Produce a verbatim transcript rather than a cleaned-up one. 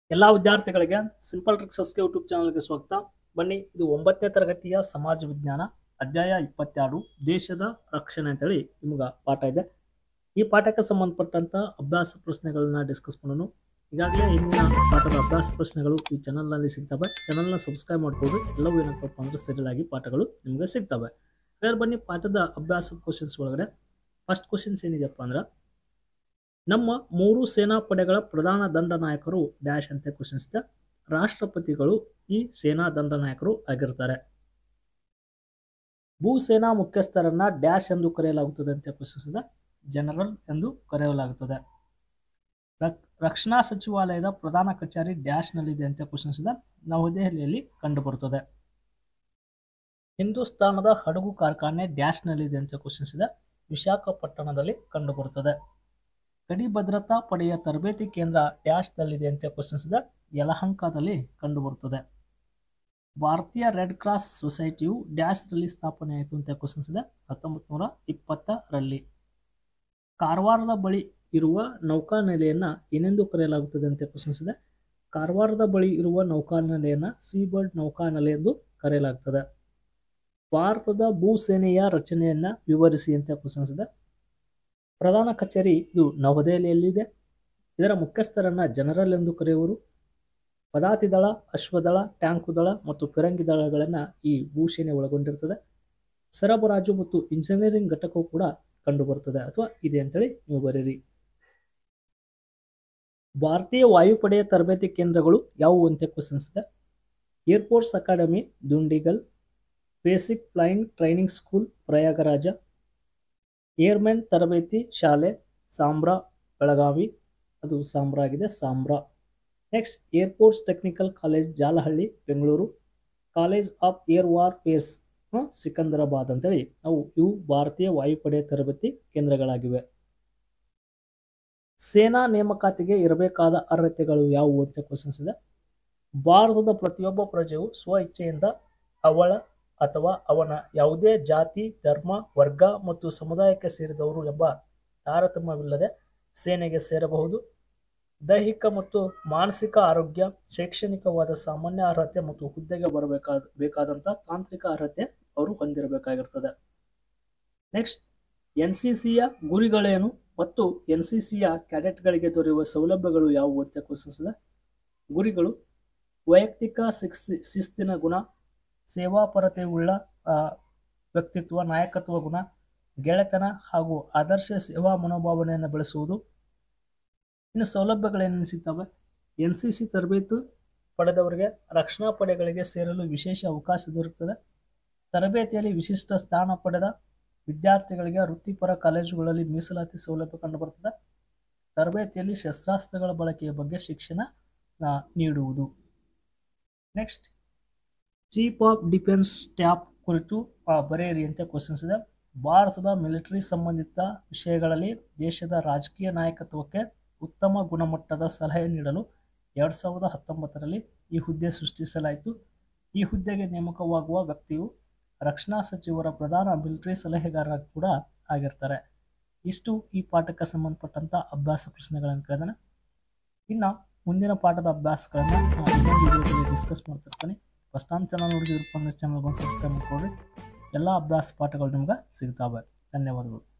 ಎಲ್ಲಾ ವಿದ್ಯಾರ್ಥಿಗಳಿಗೆ simple ಟ್ರಿಕ್ಸಸ್ಗೆ YouTube ಚಾನಲ್ಗೆ ಸ್ವಾಗತ. ಬನ್ನಿ, ಇದು ಒಂಬತ್ತನೇ ತರಗತಿಯ ಸಮಾಜ ವಿಜ್ಞಾನ ಅಧ್ಯಾಯ ಇಪ್ಪತ್ತೆರಡು ದೇಶದ ರಕ್ಷಣೆ ಅಂತೇಳಿ ನಿಮ್ಗೆ ಪಾಠ ಇದೆ. ಈ ಪಾಠಕ್ಕೆ ಸಂಬಂಧಪಟ್ಟಂತ ಅಭ್ಯಾಸ ಪ್ರಶ್ನೆಗಳನ್ನ ಡಿಸ್ಕಸ್ ಮಾಡೋಣ. ಈಗಾಗಲೇ ಹಿಂದಿನ ಪಾಠದ ಅಭ್ಯಾಸ ಪ್ರಶ್ನೆಗಳು ಈ ಚಾನಲ್ನಲ್ಲಿ ಸಿಗ್ತವೆ. ಚಾನಲ್ನ ಸಬ್ಸ್ಕ್ರೈಬ್ ಮಾಡ್ಕೊಳ್ಳಿ. ಎಲ್ಲವೂ ಏನಪ್ಪ ಅಂದ್ರೆ ಸರಿಯಾಗಿ ಆಗಿ ಪಾಠಗಳು ನಿಮಗೆ ಸಿಗ್ತವೆ. ಹಾಗಾದ್ರೆ ಬನ್ನಿ, ಪಾಠದ ಅಭ್ಯಾಸ ಕ್ವಶನ್ಸ್ ಒಳಗಡೆ ಫಸ್ಟ್ ಕ್ವಶನ್ಸ್ ಏನಿದೆಯಪ್ಪ ಅಂದ್ರೆ, ನಮ್ಮ ಮೂರು ಸೇನಾ ಪಡೆಗಳ ಪ್ರಧಾನ ದಂಡನಾಯಕರು ಡ್ಯಾಶ್ ಅಂತ ಕ್ವಶನ್ಸ್ ಇದೆ. ರಾಷ್ಟ್ರಪತಿಗಳು ಈ ಸೇನಾ ದಂಡನಾಯಕರು ಆಗಿರ್ತಾರೆ. ಭೂಸೇನಾ ಮುಖ್ಯಸ್ಥರನ್ನ ಡ್ಯಾಶ್ ಎಂದು ಕರೆಯಲಾಗುತ್ತದೆ ಅಂತ ಕ್ವಶನ್ಸ್ ಇದೆ. ಜನರಲ್ ಎಂದು ಕರೆಯಲಾಗುತ್ತದೆ. ರಕ್ಷಣಾ ಸಚಿವಾಲಯದ ಪ್ರಧಾನ ಕಚೇರಿ ಡ್ಯಾಶ್ ನಲ್ಲಿದೆ ಅಂತ ಕ್ವಶನ್ಸ್ ಇದೆ. ನವದೆಹಲಿಯಲ್ಲಿ ಕಂಡುಬರುತ್ತದೆ. ಹಿಂದೂಸ್ತಾನದ ಹಡಗು ಕಾರ್ಖಾನೆ ಡ್ಯಾಶ್ ನಲ್ಲಿದೆ ಅಂತ ಕ್ವಶನ್ಸ್ ಇದೆ. ವಿಶಾಖಪಟ್ಟಣದಲ್ಲಿ ಕಂಡುಬರುತ್ತದೆ. ಗಡಿ ಭದ್ರತಾ ಪಡೆಯ ತರಬೇತಿ ಕೇಂದ್ರ ಡ್ಯಾಶ್ ನಲ್ಲಿದೆ ಅಂತ ಕ್ವಶನ್ಸ್ ಇದೆ. ಯಲಹಂಕದಲ್ಲಿ ಕಂಡುಬರುತ್ತದೆ. ಭಾರತೀಯ ರೆಡ್ ಕ್ರಾಸ್ ಸೊಸೈಟಿಯು ಡ್ಯಾಶ್ ರಲ್ಲಿ ಸ್ಥಾಪನೆ ಆಯಿತು ಅಂತ ಕ್ವಶನ್ಸ್ ಇದೆ. ಹತ್ತೊಂಬತ್ತು ನೂರ ಇಪ್ಪತ್ತರಲ್ಲಿ. ಕಾರವಾರದ ಬಳಿ ಇರುವ ನೌಕಾನೆಲೆಯನ್ನ ಏನೆಂದು ಕರೆಯಲಾಗುತ್ತದೆ ಅಂತ ಕ್ವಶನ್ಸ್ ಇದೆ. ಕಾರವಾರದ ಬಳಿ ಇರುವ ನೌಕಾನೆಲೆಯನ್ನ ಸೀಬರ್ಡ್ ನೌಕಾನೆಲೆ ಎಂದು ಕರೆಯಲಾಗುತ್ತದೆ. ಭಾರತದ ಭೂಸೇನೆಯ ರಚನೆಯನ್ನ ವಿವರಿಸಿ ಅಂತ ಕ್ವಶನ್ಸ್ ಇದೆ. ಪ್ರಧಾನ ಕಚೇರಿ ಇದು ನವದೆಹಲಿಯಲ್ಲಿದೆ. ಇದರ ಮುಖ್ಯಸ್ಥರನ್ನ ಜನರಲ್ ಎಂದು ಕರೆಯುವರು. ಪದಾತಿ ದಳ, ಅಶ್ವದಳ, ಟ್ಯಾಂಕು ದಳ ಮತ್ತು ಫಿರಂಗಿ ದಳಗಳನ್ನು ಈ ಭೂಸೇನೆ ಒಳಗೊಂಡಿರುತ್ತದೆ. ಸರಬರಾಜು ಮತ್ತು ಇಂಜಿನಿಯರಿಂಗ್ ಘಟಕವು ಕೂಡ ಕಂಡುಬರುತ್ತದೆ ಅಥವಾ ಇದೆ ಅಂತೇಳಿ ನೀವು ಬರೀರಿ. ಭಾರತೀಯ ವಾಯುಪಡೆಯ ತರಬೇತಿ ಕೇಂದ್ರಗಳು ಯಾವುವು ಅಂತ ಕ್ವಶನ್ಸ್ ಇದೆ. Air force academy Dundigal, basic flying training school Prayagraj, airmen ತರಬೇತಿ ಶಾಲೆ ಸಾಂಬ್ರಾ ಬೆಳಗಾವಿ, ಅದು ಸಾಂಬ್ರಾ ಆಗಿದೆ, Sambra. Next air force technical college Jalahalli Bengaluru, college of air warfares Secunderabad ಅಂತೇಳಿ ನಾವು ಇವು ಭಾರತೀಯ ವಾಯುಪಡೆಯ ತರಬೇತಿ ಕೇಂದ್ರಗಳಾಗಿವೆ. ಸೇನಾ ನೇಮಕಾತಿಗೆ ಇರಬೇಕಾದ ಅರ್ಹತೆಗಳು ಯಾವುವು ಅಂತ ಕ್ವಶನ್ಸ್ ಇದೆ. ಭಾರತದ ಪ್ರತಿಯೊಬ್ಬ ಪ್ರಜೆಯು ಸ್ವ ಇಚ್ಛೆಯಿಂದ ಅವಳ ಅಥವಾ ಅವನ ಯಾವುದೇ ಜಾತಿ, ಧರ್ಮ, ವರ್ಗ ಮತ್ತು ಸಮುದಾಯಕ್ಕೆ ಸೇರಿದವರು ಎಂಬ ತಾರತಮ್ಯವಿಲ್ಲದೆ ಸೇನೆಗೆ ಸೇರಬಹುದು. ದೈಹಿಕ ಮತ್ತು ಮಾನಸಿಕ ಆರೋಗ್ಯ, ಶೈಕ್ಷಣಿಕವಾದ ಸಾಮಾನ್ಯ ಅರ್ಹತೆ ಮತ್ತು ಹುದ್ದೆಗೆ ಬರಬೇಕಾದ ಬೇಕಾದಂಥ ತಾಂತ್ರಿಕ ಅರ್ಹತೆ ಅವರು ಹೊಂದಿರಬೇಕಾಗಿರ್ತದೆ. ನೆಕ್ಸ್ಟ್ ಎನ್ ಸಿ ಸಿಯ ಗುರಿಗಳೇನು ಮತ್ತು ಎನ್ ಸಿ ಸಿಯ ಕ್ಯಾಡೆಟ್ಗಳಿಗೆ ದೊರೆಯುವ ಸೌಲಭ್ಯಗಳು ಯಾವುವು ಅಂತ ಕ್ವಶನ್ಸ್ ಇದೆ. ಗುರಿಗಳು ವೈಯಕ್ತಿಕ ಶಿಸ್ತಿನ ಗುಣ, ಸೇವಾಪರತೆಯುಳ್ಳ ವ್ಯಕ್ತಿತ್ವ, ನಾಯಕತ್ವ ಗುಣ, ಗೆಳೆತನ ಹಾಗೂ ಆದರ್ಶ ಸೇವಾ ಮನೋಭಾವನೆಯನ್ನು ಬೆಳೆಸುವುದು. ಇನ್ನು ಸೌಲಭ್ಯಗಳೇನೇನು ಸಿಗ್ತವೆ. ಎನ್ ಸಿ ಸಿ ತರಬೇತಿ ಪಡೆದವರಿಗೆ ರಕ್ಷಣಾ ಪಡೆಗಳಿಗೆ ಸೇರಲು ವಿಶೇಷ ಅವಕಾಶ ದೊರೆಯುತ್ತದೆ. ತರಬೇತಿಯಲ್ಲಿ ವಿಶಿಷ್ಟ ಸ್ಥಾನ ಪಡೆದ ವಿದ್ಯಾರ್ಥಿಗಳಿಗೆ ವೃತ್ತಿಪರ ಕಾಲೇಜುಗಳಲ್ಲಿ ಮೀಸಲಾತಿ ಸೌಲಭ್ಯ ಕಂಡುಬರುತ್ತದೆ. ತರಬೇತಿಯಲ್ಲಿ ಶಸ್ತ್ರಾಸ್ತ್ರಗಳ ಬಳಕೆಯ ಬಗ್ಗೆ ಶಿಕ್ಷಣ ನೀಡುವುದು. Next chief of defence staff ಕುರಿತು ಬರೆಯಿರಿ ಅಂತ ಕ್ವಶನ್ಸ್ ಇದೆ. ಭಾರತದ ಮಿಲಿಟರಿ ಸಂಬಂಧಿತ ವಿಷಯಗಳಲ್ಲಿ ದೇಶದ ರಾಜಕೀಯ ನಾಯಕತ್ವಕ್ಕೆ ಉತ್ತಮ ಗುಣಮಟ್ಟದ ಸಲಹೆ ನೀಡಲು ಎರಡು ಸಾವಿರದ ಹತ್ತೊಂಬತ್ತರಲ್ಲಿ ಈ ಹುದ್ದೆ ಸೃಷ್ಟಿಸಲಾಯಿತು. ಈ ಹುದ್ದೆಗೆ ನೇಮಕವಾಗುವ ವ್ಯಕ್ತಿಯು ರಕ್ಷಣಾ ಸಚಿವರ ಪ್ರಧಾನ ಮಿಲಿಟರಿ ಸಲಹೆಗಾರ ಕೂಡ ಆಗಿರ್ತಾರೆ. ಇಷ್ಟು ಈ ಪಾಠಕ್ಕೆ ಸಂಬಂಧಪಟ್ಟಂತ ಅಭ್ಯಾಸ ಪ್ರಶ್ನೆಗಳನ್ನು ಕೇಳಿದಾನೆ. ಇನ್ನು ಮುಂದಿನ ಪಾಠದ ಅಭ್ಯಾಸಗಳನ್ನು ಇನ್ನೊಂದು ವಿಡಿಯೋದಲ್ಲಿ ಡಿಸ್ಕಸ್ ಮಾಡ್ತಿರ್ತಾನೆ. ಫಸ್ಟ್ ಟೈಮ್ ಚಾನಲ್ ನೋಡಿದ್ರೆ ಚಾನಲ್ ಬಂದು ಸಬ್ಸ್ಕ್ರೈಬ್ ಮಾಡ್ಕೊಳ್ಳಿ. ಎಲ್ಲ ಅಭ್ಯಾಸ ಪಾಠಗಳು ನಿಮ್ಗೆ ಸಿಗ್ತಾವೆ. ಧನ್ಯವಾದಗಳು.